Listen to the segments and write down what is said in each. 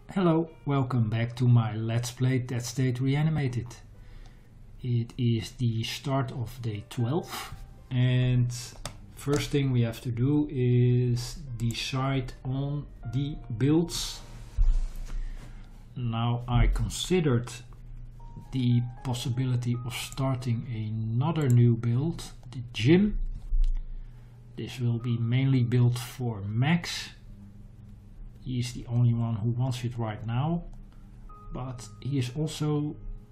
Hello, welcome back to my Let's Play Dead State Reanimated. It is the start of day 12 and first thing we have to do is decide on the builds. Now I considered the possibility of starting another new build, the gym. This will be mainly built for Max. He's the only one who wants it right now, but he is also,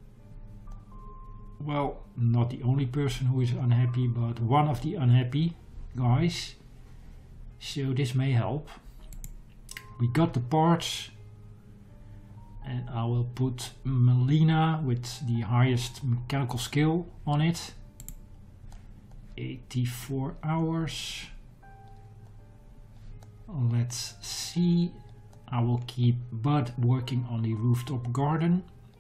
well, not the only person who is unhappy, but one of the unhappy guys, so this may help. We got the parts and I will put Melina with the highest mechanical skill on it. 84 hours. Let's see. I will keep Bud working on the rooftop garden.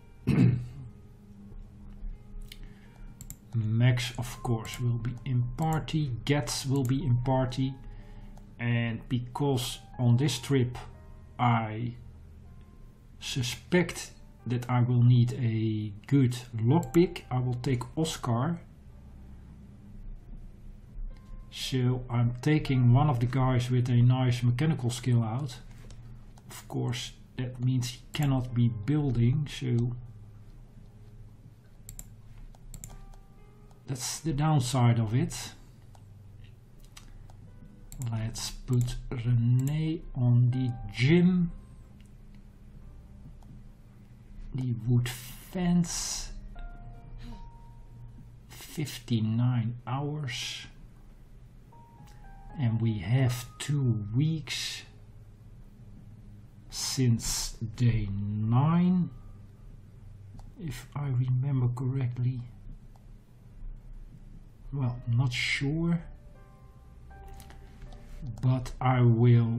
Max, of course, will be in party. Getz will be in party. And because on this trip I suspect that I will need a good lockpick, I will take Oscar. So I'm taking one of the guys with a nice mechanical skill out. Of course, that means he cannot be building, so that's the downside of it. Let's put René on the gym. The wood fence. 59 hours. And we have 2 weeks since day 9, if I remember correctly. Well, not sure, but I will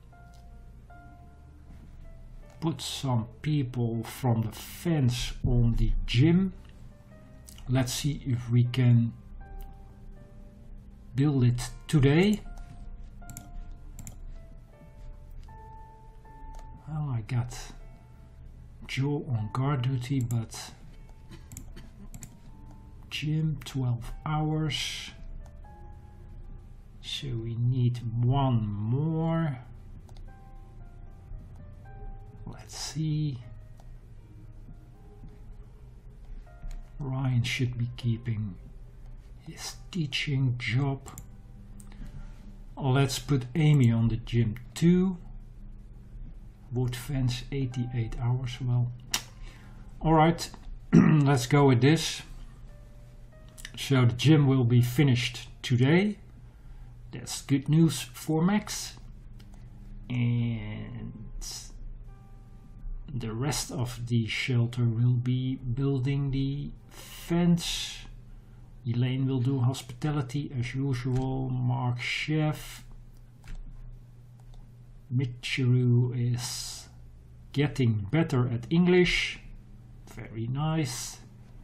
put some people from the fence on the gym. Let's see if we can build it today. Well, I got Joe on guard duty, but gym 12 hours, so we need one more. Let's see. Ryan should be keeping his teaching job. Let's put Amy on the gym too. Wood fence 88 hours. Well, alright, let's go with this. So the gym will be finished today. That's good news for Max. And the rest of the shelter will be building the fence. Elaine will do hospitality as usual. Mark chef. Michiru is getting better at English. Very nice.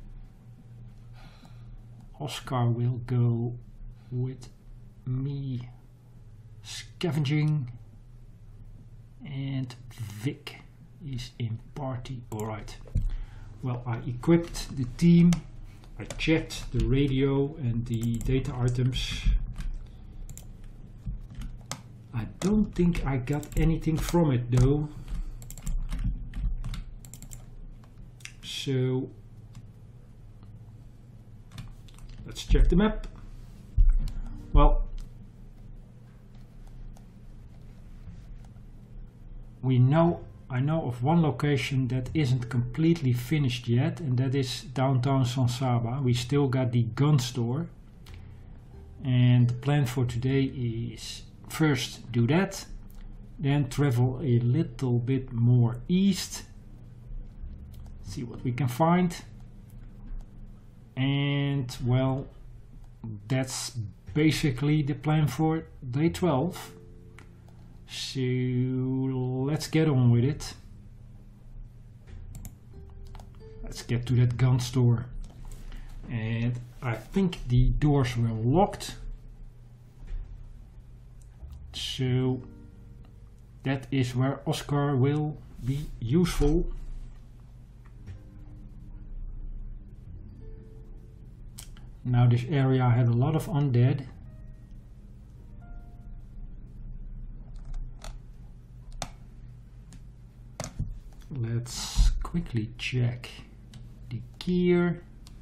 Oscar will go with me scavenging. And Vic is in party. Alright. Well, I equipped the team. I checked the radio and the data items. I don't think I got anything from it though. So let's check the map. Well, I know of one location that isn't completely finished yet, and that is downtown San Saba. We still got the gun store, and the plan for today is first do that, then travel a little bit more east, see what we can find, and well, that's basically the plan for day 12. So let's get on with it. Let's get to that gun store. And I think the doors were locked. So that is where Oscar will be useful. Now this area had a lot of undead. Let's quickly check the gear.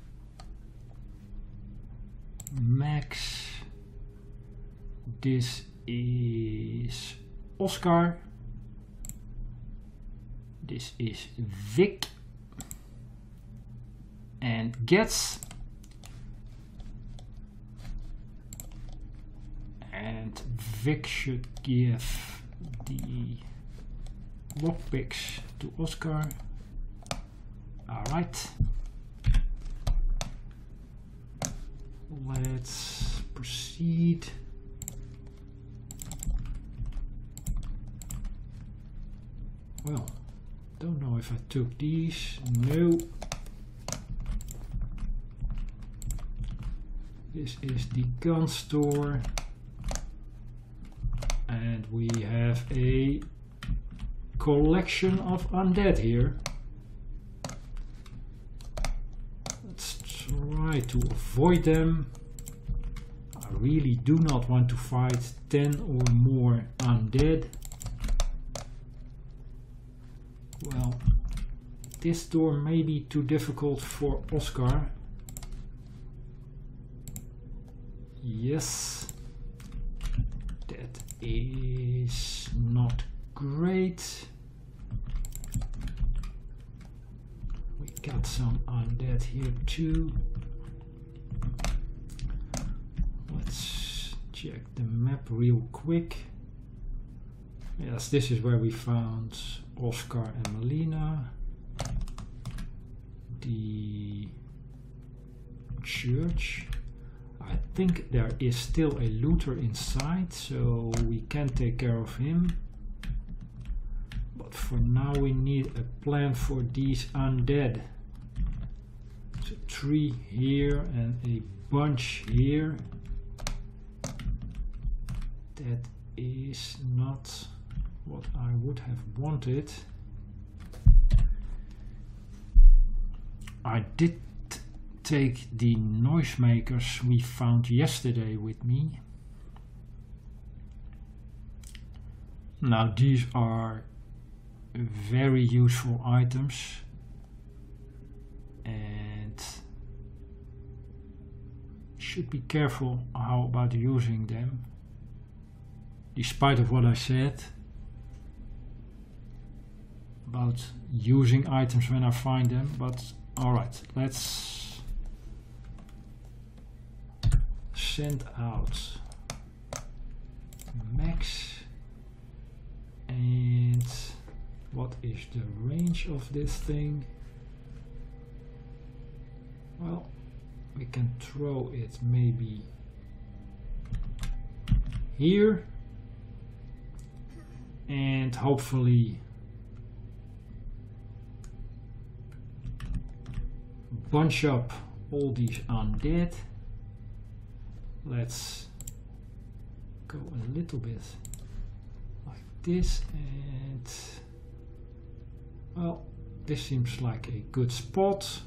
Max. This is Oscar. This is Vic and Getz. And Vic should give the lockpicks to Oscar. Alright. Let's proceed. Well, don't know if I took these. No. This is the gun store. And we have a collection of undead here. Let's try to avoid them. I really do not want to fight 10 or more undead. Well, this door may be too difficult for Oscar. Yes. That is not great. We got some undead here too. Let's check the map real quick. Yes, this is where we found Oscar and Melina. The church. I think there is still a looter inside, so we can take care of him. But for now we need a plan for these undead. So 3 here and a bunch here. That is not what I would have wanted. I did take the noisemakers we found yesterday with me. Now these are very useful items and should be careful how about using them, despite of what I said about using items when I find them. But alright, let's send out Max. And what is the range of this thing? Well, we can throw it maybe here and hopefully bunch up all these undead. Let's go a little bit like this, and well, this seems like a good spot.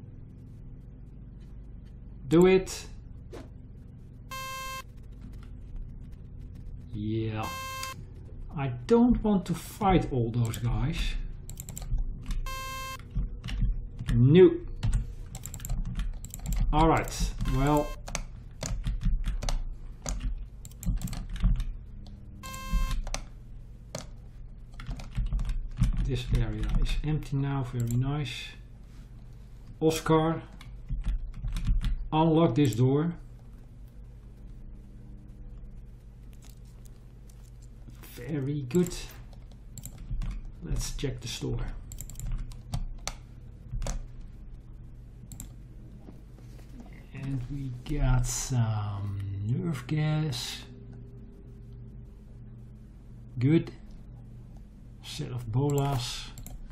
Do it. Yeah, I don't want to fight all those guys. No. Alright, well, this area is empty now, very nice. Oscar, unlock this door. Very good. Let's check the store. And we got some nerve gas. Good. Set of bolas.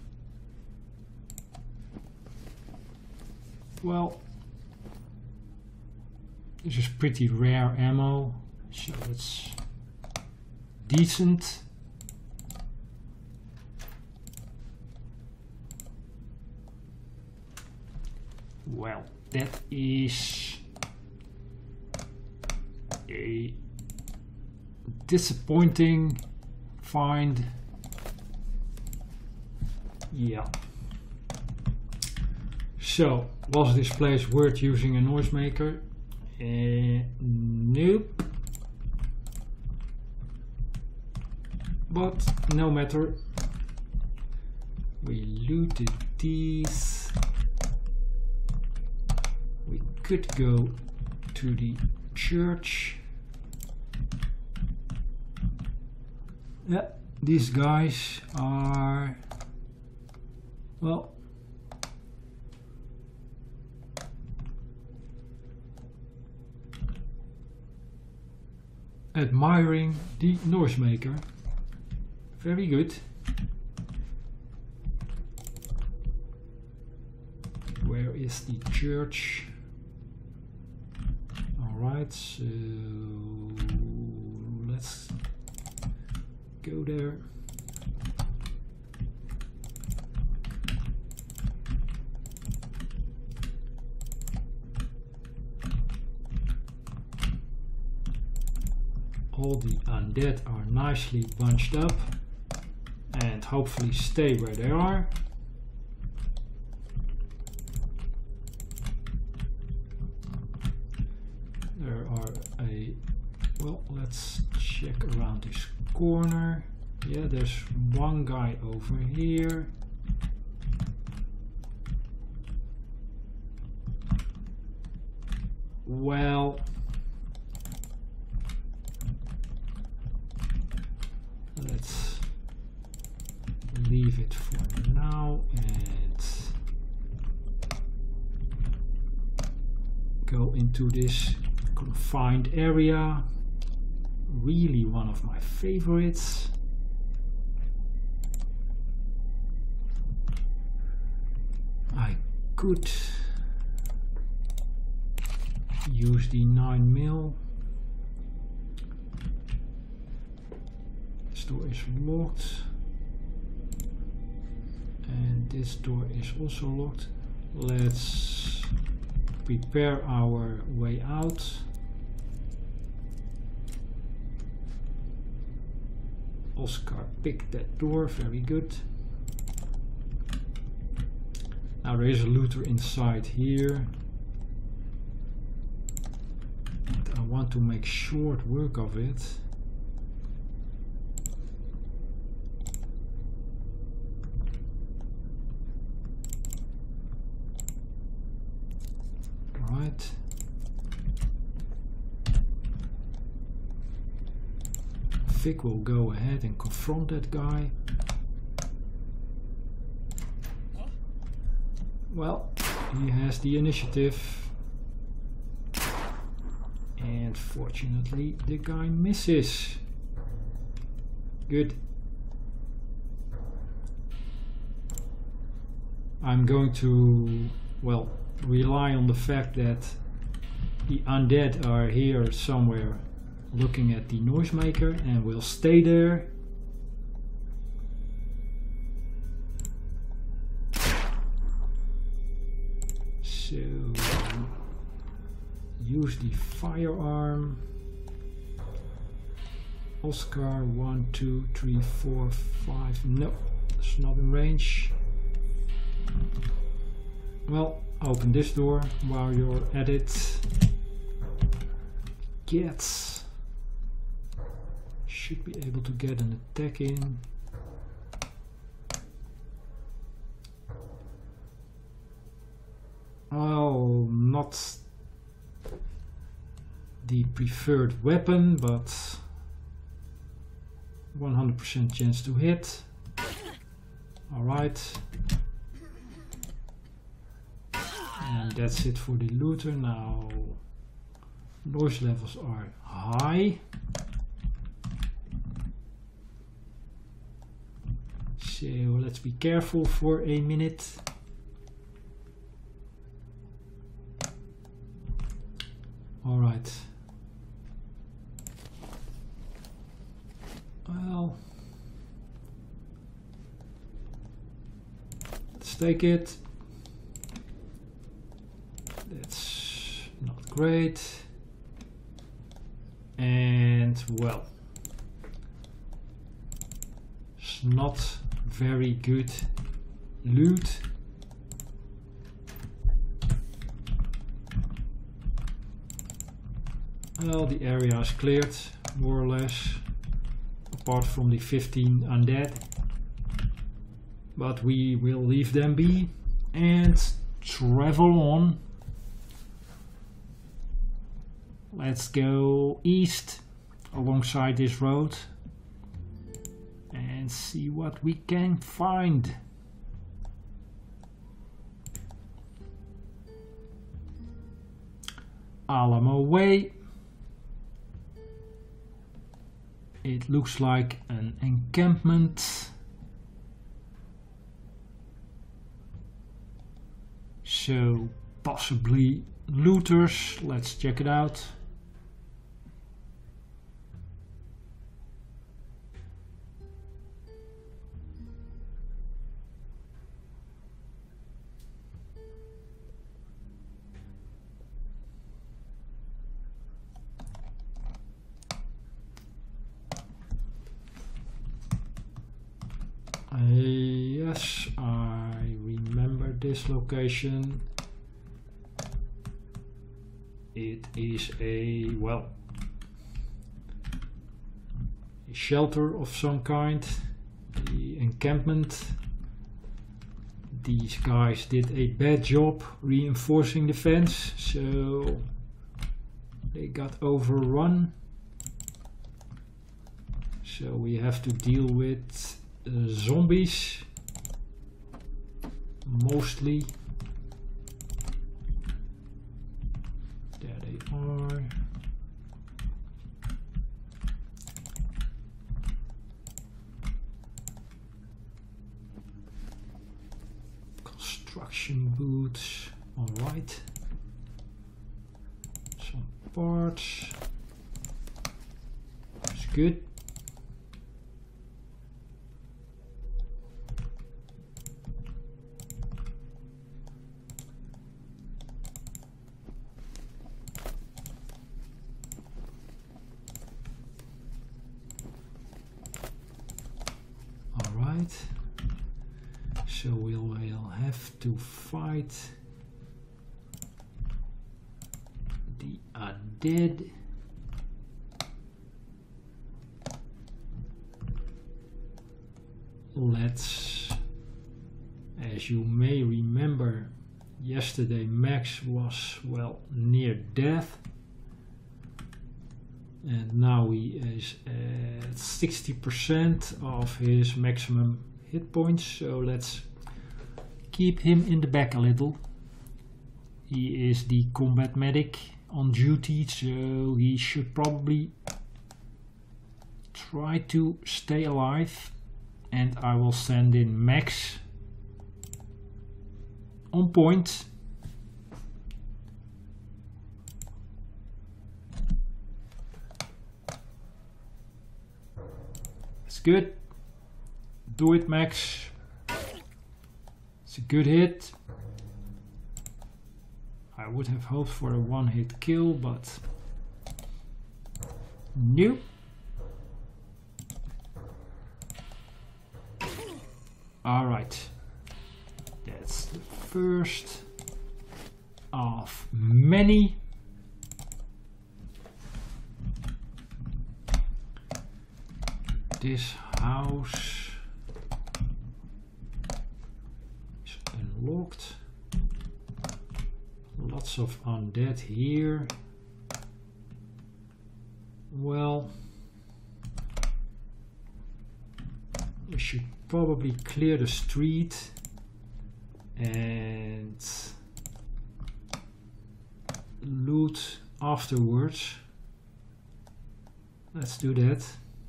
Well, this is pretty rare ammo, so it's decent. Well, that is a disappointing find. Yeah. So, was this place worth using a noisemaker? Nope. But no matter. We looted these. We could go to the church. Yeah, these guys are, well, admiring the noisemaker. Very good. Where is the church? Alright, so let's go there. All the undead are nicely bunched up and hopefully stay where they are. There are well, let's check around this corner. Yeah, there's one guy over here. Well, let's leave it for now and go into this confined area. Really one of my favorites. I could use the 9mm. This door is locked. And this door is also locked. Let's prepare our way out. Oscar picked that door, very good. Now there is a looter inside here. And I want to make short work of it. Right. Vic will go ahead and confront that guy. Well, he has the initiative. And fortunately, the guy misses. Good. I'm going to, well, rely on the fact that the undead are here somewhere looking at the noisemaker and will stay there. So use the firearm. Oscar, 1, 2, 3, 4, 5. No, it's not in range. Well, open this door while you're at it. Getz should be able to get an attack in. Well, not the preferred weapon, but 100% chance to hit. Alright. And that's it for the looter. Now noise levels are high. So let's be careful for a minute. Alright. Well, let's take it. great. And well, it's not very good loot. Well, the area is cleared more or less, apart from the 15 undead, but we will leave them be and travel on. Let's go east alongside this road and see what we can find. Alamo Way. It looks like an encampment. So possibly looters. Let's check it out. Yes, I remember this location. It is a, well, a shelter of some kind, the encampment. These guys did a bad job reinforcing the fence, so they got overrun. So we have to deal with zombies, mostly. There they are. Construction boots, alright. Some parts. That's good. So we will have to fight the undead. Let's, as you may remember, yesterday Max was, well, near death. And now he is at 60% of his maximum hit points, so let's keep him in the back a little. He is the combat medic on duty, so he should probably try to stay alive, and I will send in Max on point. That's good. Do it, Max. It's a good hit. I would have hoped for a one-hit kill, but nope. Alright. That's the first of many. This house is unlocked. Lots of undead here. Well, we should probably clear the street and loot afterwards. Let's do that.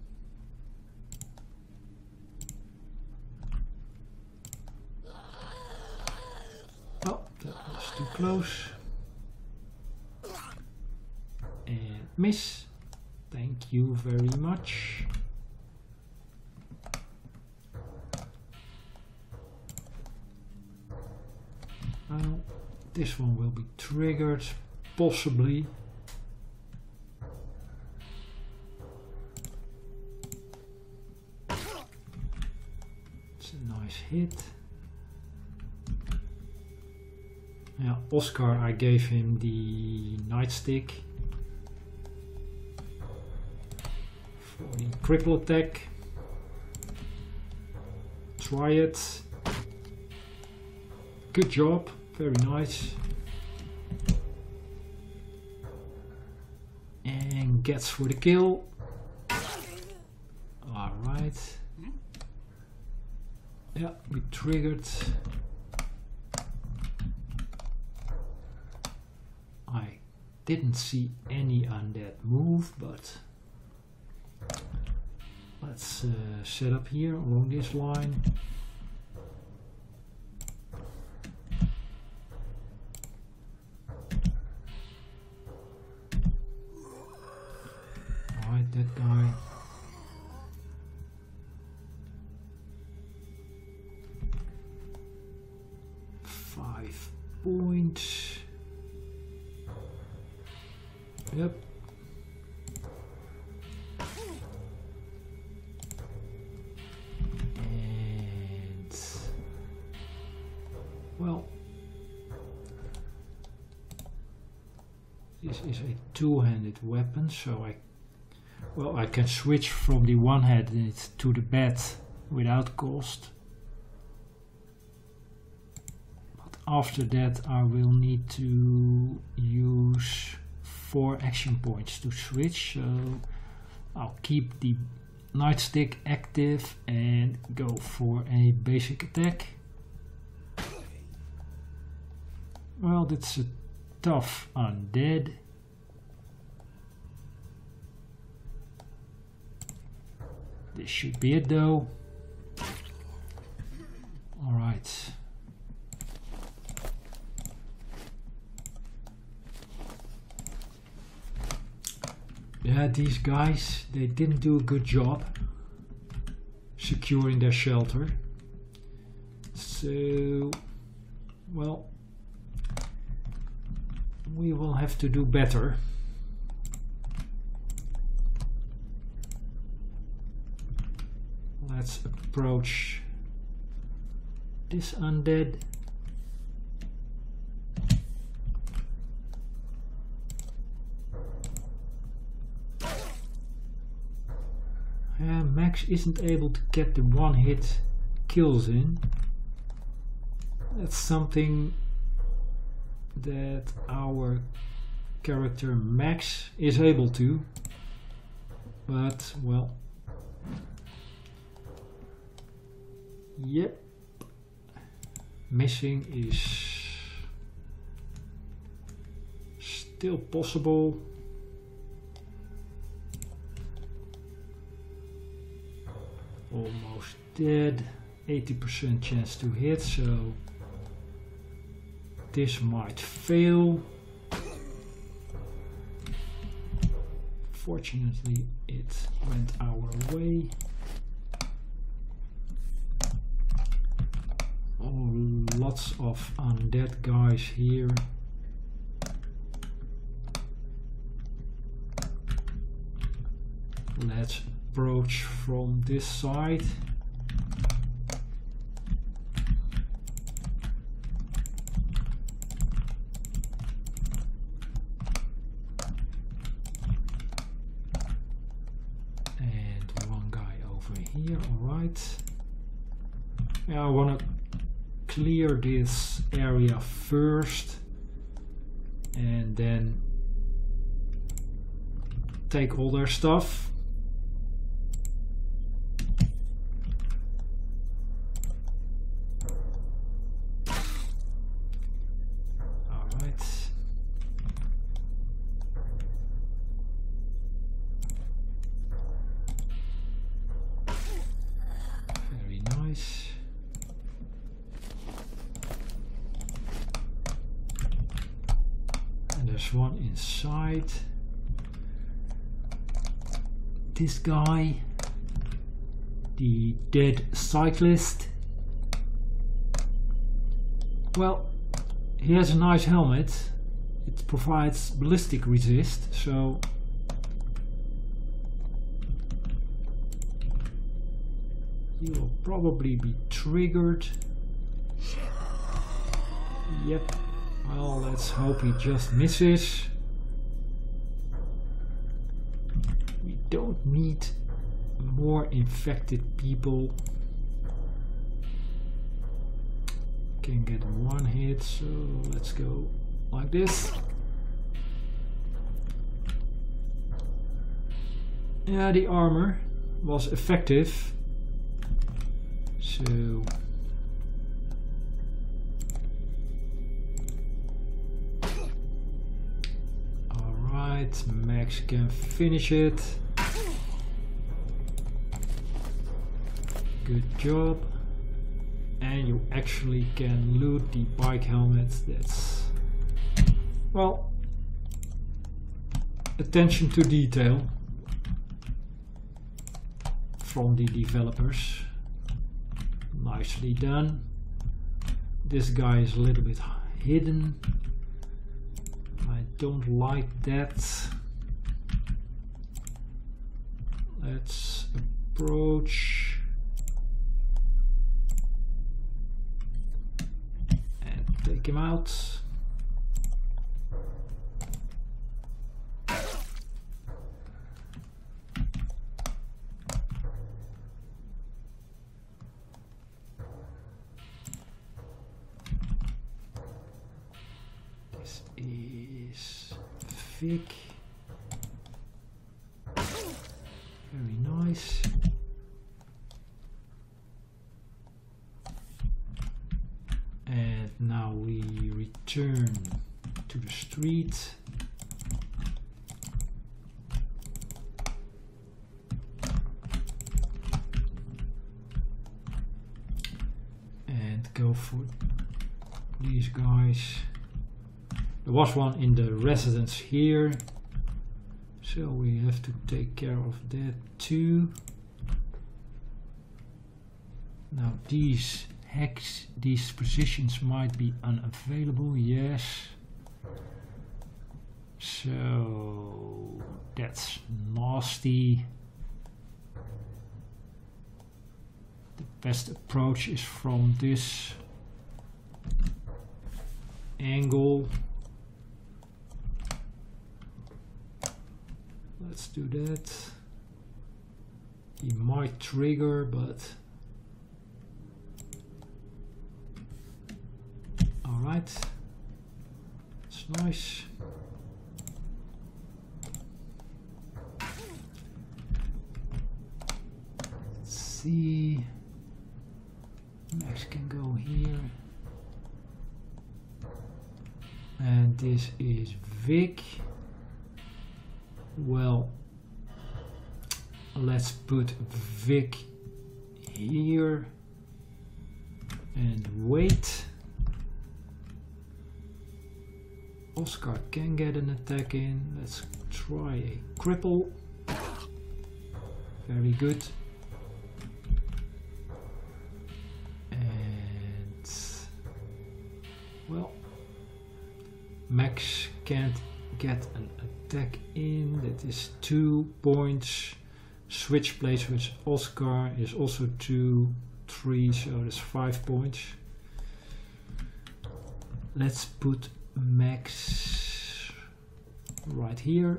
Oh, that was too close. And miss. Thank you very much. This one will be triggered possibly. It's a nice hit. Yeah, Oscar, I gave him the nightstick for the cripple attack. Try it. Good job, very nice. And Getz for the kill. Alright. Yeah, we triggered. I didn't see any undead move, but let's set up here along this line. Alright, that guy. Five points. Yep. And well, this is a two-handed weapon, so I can switch from the one-handed to the bat without cost. But after that I will need to use 4 action points to switch, so I'll keep the nightstick active and go for a basic attack. Well, that's a tough undead. This should be it though. Alright. Yeah, these guys, they didn't do a good job securing their shelter. So, well, we will have to do better. Let's approach this undead. Max isn't able to get the one-hit kills in. That's something that our character Max is able to, but well, yep, missing is still possible. Almost dead, 80% chance to hit, so this might fail. Fortunately, it went our way. Oh, lots of undead guys here. Let's approach from this side. And one guy over here, alright. Yeah, I want to clear this area first and then take all their stuff. One inside. This guy, the dead cyclist. Well, he has a nice helmet it provides ballistic resist, so he will probably be triggered. Yep, well, let's hope he just misses. We don't need more infected people. Can get one hit, so let's go like this. Yeah, the armor was effective. So alright, Max can finish it. Good job. And you actually can loot the bike helmet. That's, well, attention to detail from the developers. Nicely done. This guy is a little bit hidden. I don't like that. Let's approach and take him out. This is Vic. Very nice. And now we return to the street. And go for these guys. There was one in the residence here, so we have to take care of that too. Now these positions might be unavailable, yes. So that's nasty. The best approach is from this angle. Let's do that. He might trigger, but alright, it's nice. Let's see. Max can go here. And this is Vic. Well, let's put Vic here and wait. Oscar can get an attack in. Let's try a cripple. Very good. And well, Max can't get an attack in. That is 2 points. Switch place with Oscar is also 2, 3, so that's 5 points. Let's put Max right here.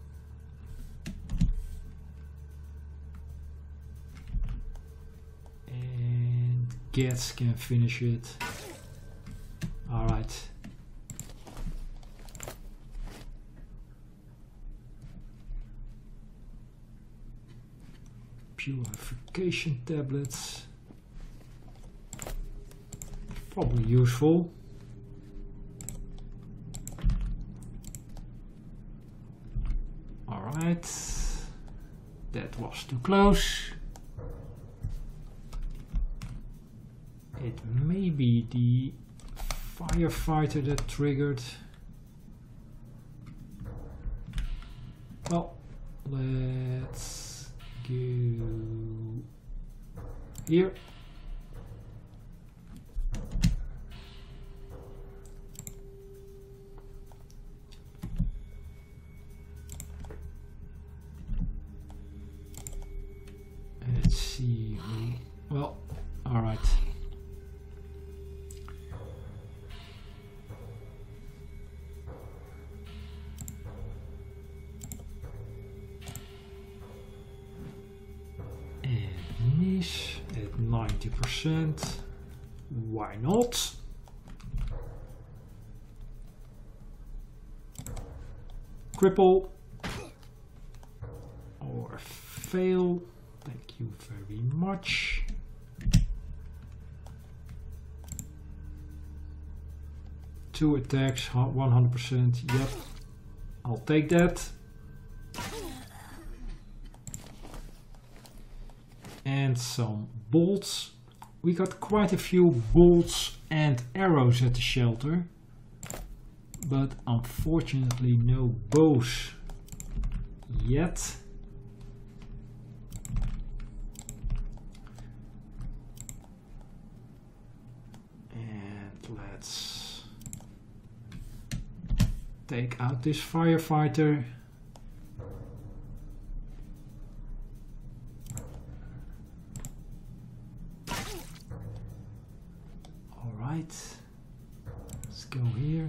And Getz can finish it. Alright. Purification tablets. Probably useful. Alright. That was too close. It may be the firefighter that triggered. Well, let's go here. Alright. And niche at 90%. Why not? Cripple. Or fail. Thank you very much. Two attacks, 100%. Yep, I'll take that. And some bolts. We got quite a few bolts and arrows at the shelter, but unfortunately no bows yet. And let's take out this firefighter. Alright, let's go here.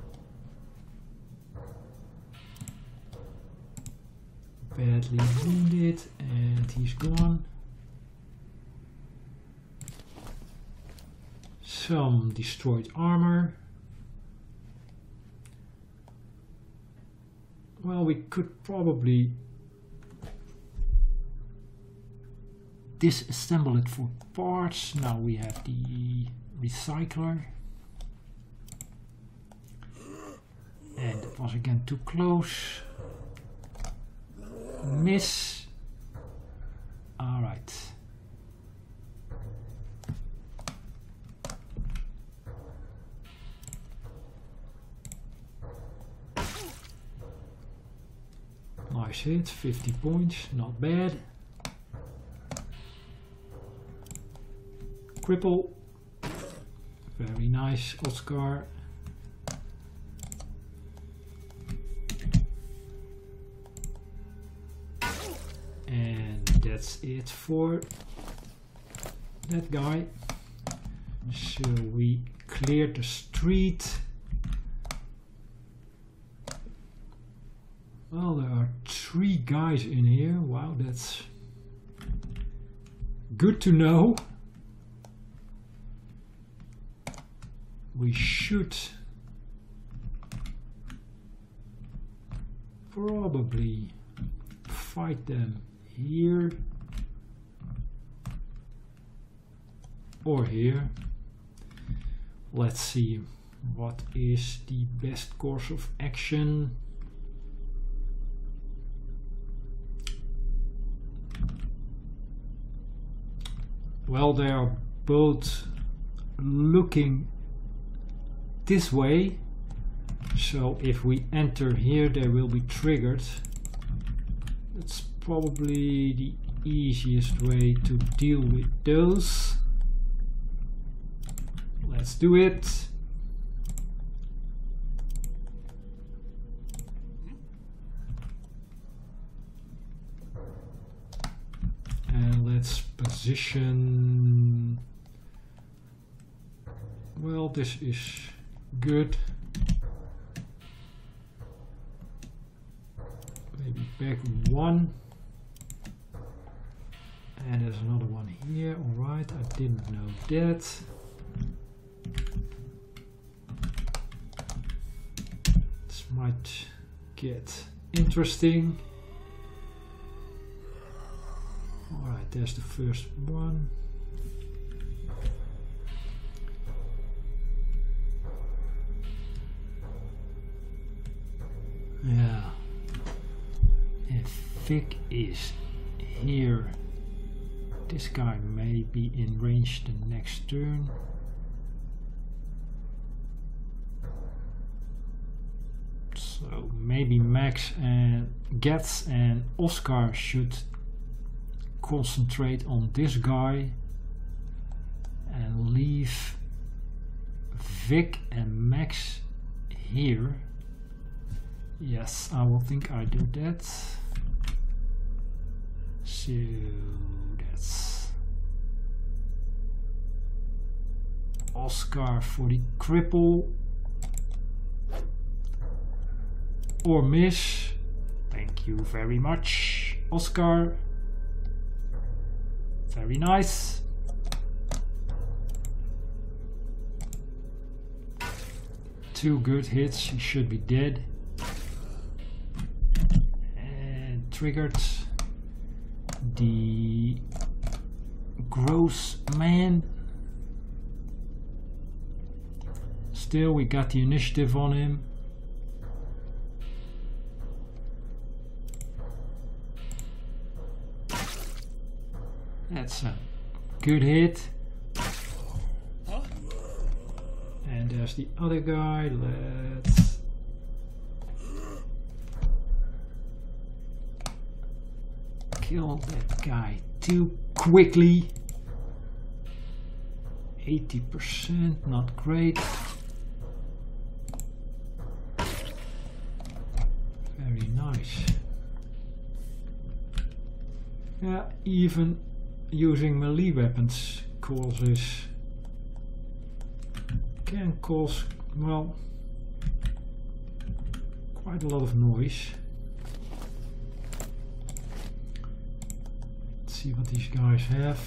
Badly wounded, and he's gone. Some destroyed armor. Well, we could probably disassemble it for parts. Now we have the recycler. And it was again too close. Miss. Alright. Nice hit, 50 points, not bad. Cripple. Very nice, Oscar. And that's it for that guy. So we cleared the street. Well, there are 3 guys in here. Wow, that's good to know. We should probably fight them here or here. Let's see what is the best course of action. Well, they are both looking this way, so if we enter here they will be triggered. That's probably the easiest way to deal with those. Let's do it. And let's position. Well, this is good. Maybe back 1. And there's another one here. Alright, I didn't know that. This might get interesting. Alright, there's the first one. Yeah. If Vic is here, this guy may be in range the next turn. So maybe Max and Getz and Oscar should concentrate on this guy and leave Vic and Max here. Yes, I will think I do that. So that's Oscar for the cripple. Or miss. Thank you very much, Oscar. Very nice. Two good hits, he should be dead. And triggered the gross man. Still, we got the initiative on him. That's a good hit. And there's the other guy. Let's kill that guy too quickly. 80%, not great. Very nice. Yeah, even using melee weapons can cause, well, quite a lot of noise. Let's see what these guys have.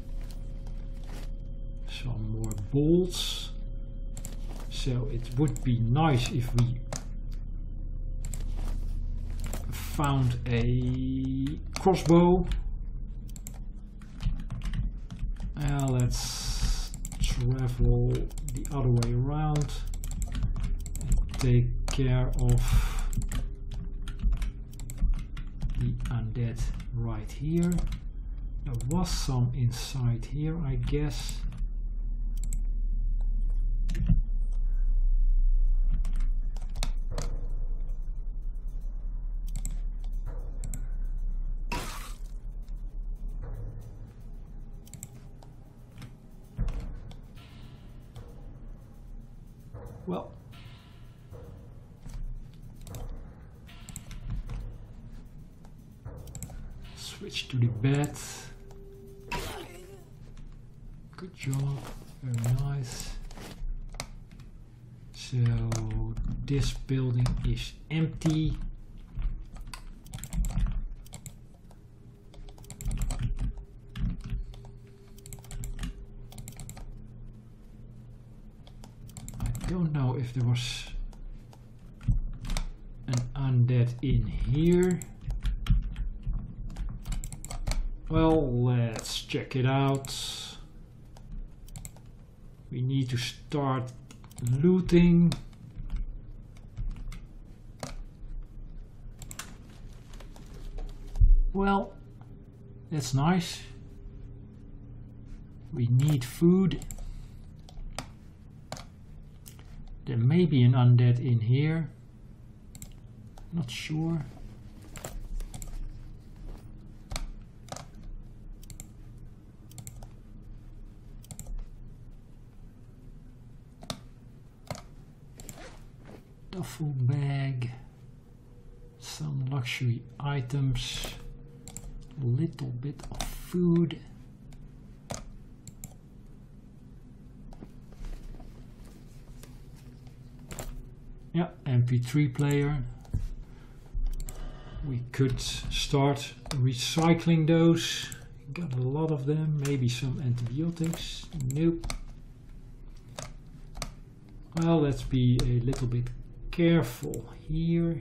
Some more bolts. So it would be nice if we found a crossbow. Let's travel the other way around and take care of the undead right here. There was some inside here, I guess. Well, switch to the bed. Good job, very nice. So this building is empty. Don't know if there was an undead in here. Well, let's check it out. We need to start looting. Well, that's nice. We need food. There may be an undead in here. Not sure. Duffel bag. Some luxury items. A little bit of food. Yeah, MP3 player. We could start recycling those. Got a lot of them. Maybe some antibiotics. Nope. Well, let's be a little bit careful here.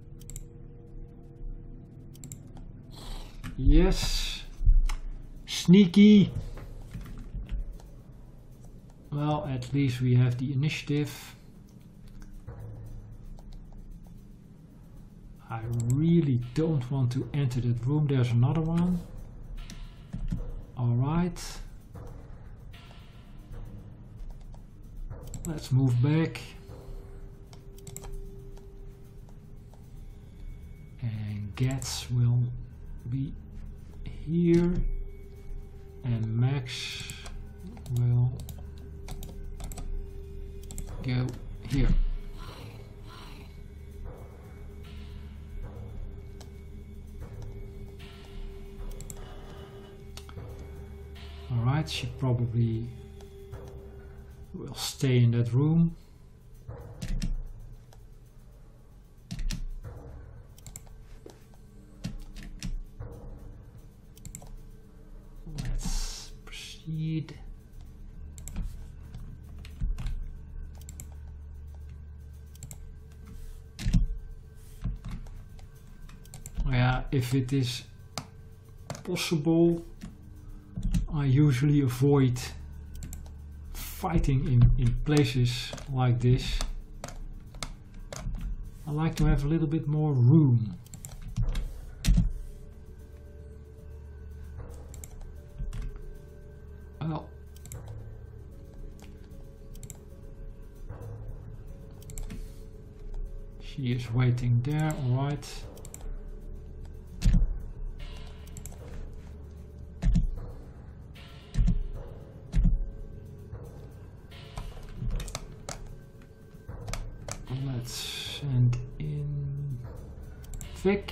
Yes. Sneaky. Well, at least we have the initiative. I really don't want to enter that room. There's another one. Alright. Let's move back. And Getz will be here. And Max will go here. Alright, she probably will stay in that room. Let's proceed. Yeah, if it is possible, I usually avoid fighting in places like this. I like to have a little bit more room. Well, she is waiting there, alright. Let's send in Vic.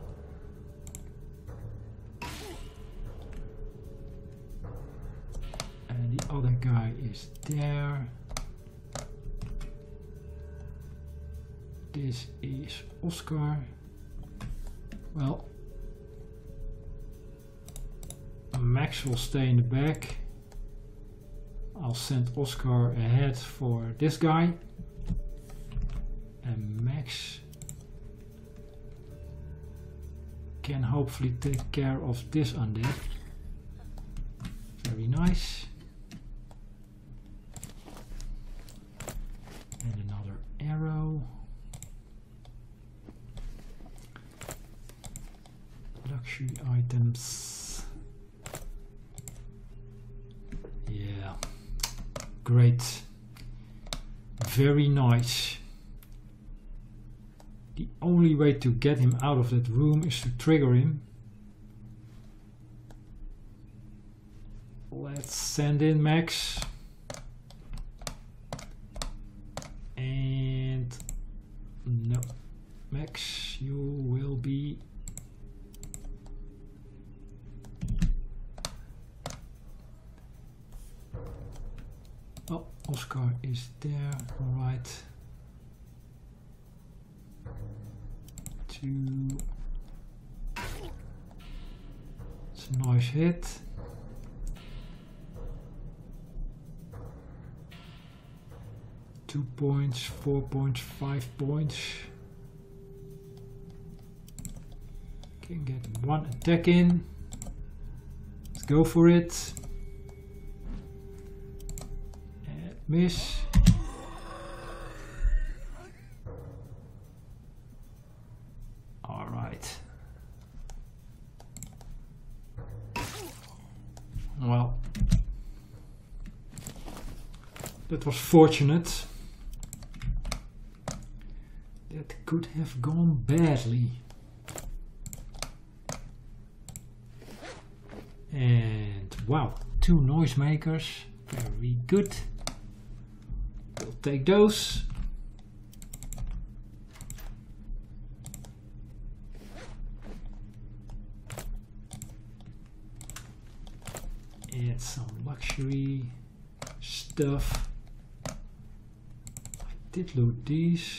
And the other guy is there. This is Oscar. Well, Max will stay in the back. I'll send Oscar ahead for this guy. And Max can hopefully take care of this undead. Very nice. And another arrow. Luxury items. Yeah, great. Very nice. The only way to get him out of that room is to trigger him. Let's send in Max. And no, Max, you will be oh, Oscar is there, alright. It's a nice hit. Two points, 4 points, 5 points. Can get one attack in. Let's go for it. And miss. Alright. Well, that was fortunate. That could have gone badly. And wow, 2 noisemakers. Very good. We'll take those. And some luxury stuff. I did loot these.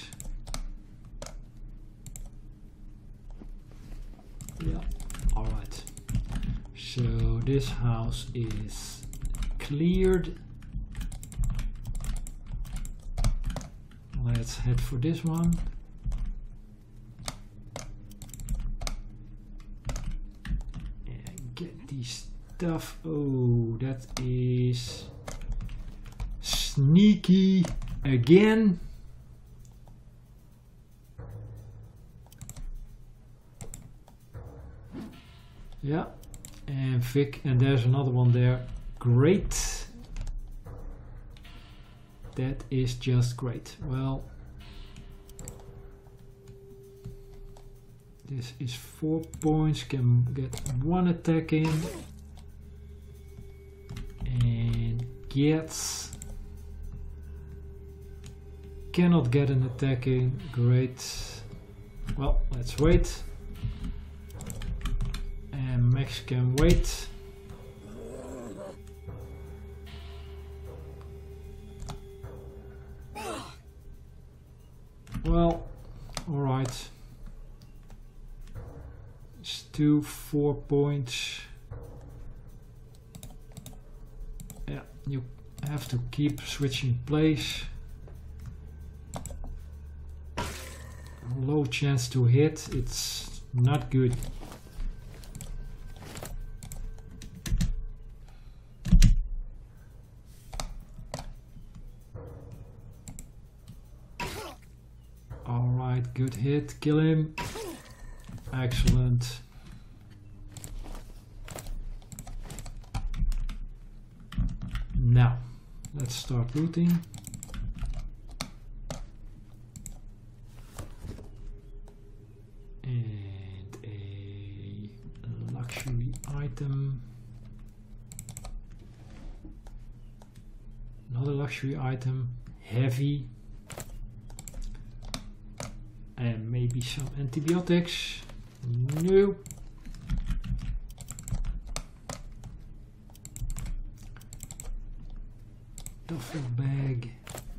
Yeah, alright. So this house is cleared. Let's head for this one. And get these stuff. Oh, that is sneaky again. Yeah, and Vic, and there's another one there. Great. That is just great. Well, this is 4 points, can get 1 attack in. And Getz cannot get an attack in. Great. Well, let's wait. And Max can wait. Well, alright. It's 4 points. Yeah, you have to keep switching place. Low chance to hit, it's not good. Alright, good hit, kill him. Excellent. Now, let's start looting. And a luxury item. Another luxury item, heavy. And maybe some antibiotics. No. Duffel bag.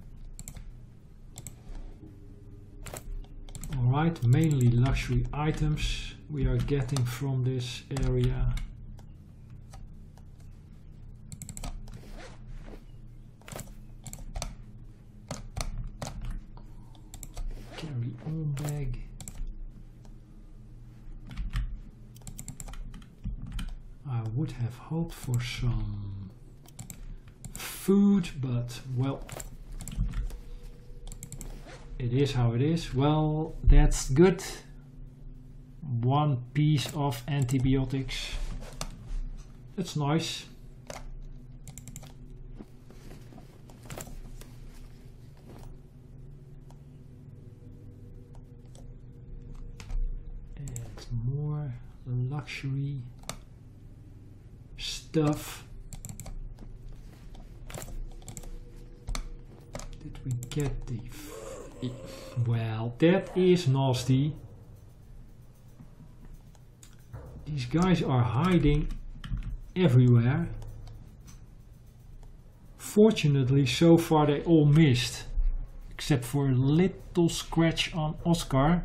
Alright, mainly luxury items we are getting from this area. Carry on bag. I would have hoped for some food, but well, it is how it is. Well, that's good. 1 piece of antibiotics. That's nice. And more luxury stuff. Did we get the... Well, that is nasty. These guys are hiding everywhere. Fortunately, so far they all missed. Except for a little scratch on Oscar.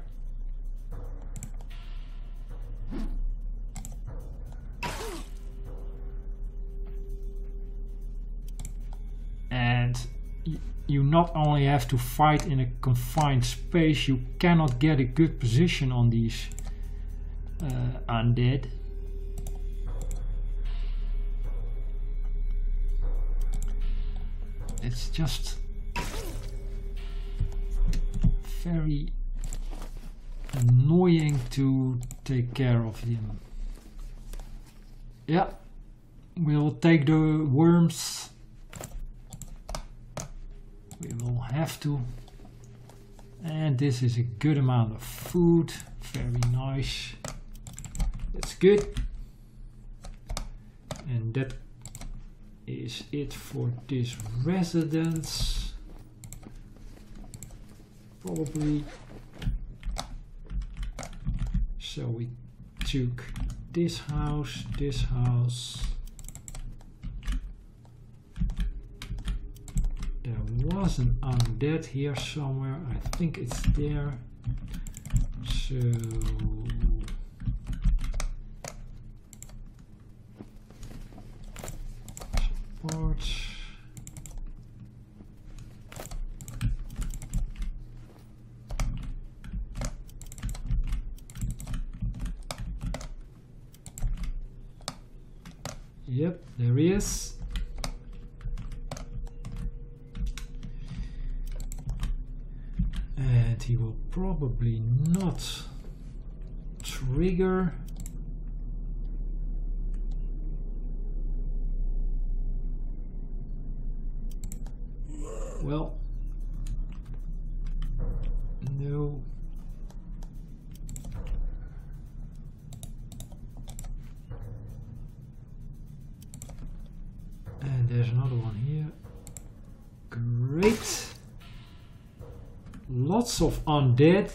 And you not only have to fight in a confined space, you cannot get a good position on these undead. It's just very annoying to take care of them. Yeah, we'll take the worms. We will have to. And this is a good amount of food. Very nice. That's good. And that is it for this residence. Probably. So we took this house, this house. There was an undead here somewhere. I think it's there. So support. Yep, there he is. And he will probably not trigger. Well, no. And there's another one here. Great. Lots of undead.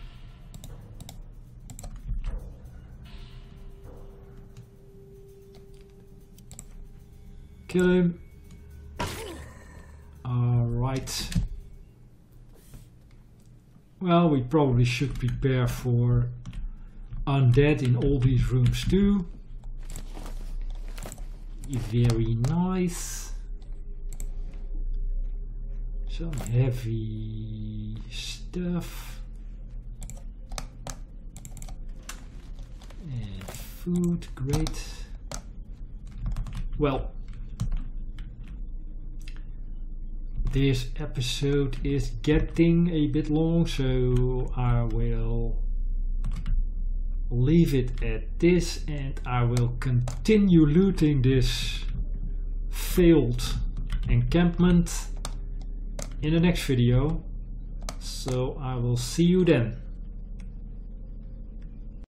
Kill him. All right. Well, we probably should prepare for undead in all these rooms too. Very nice. Some heavy stuff. And food, great. Well, this episode is getting a bit long, so I will leave it at this and I will continue looting this failed encampment in the next video. So I will see you then.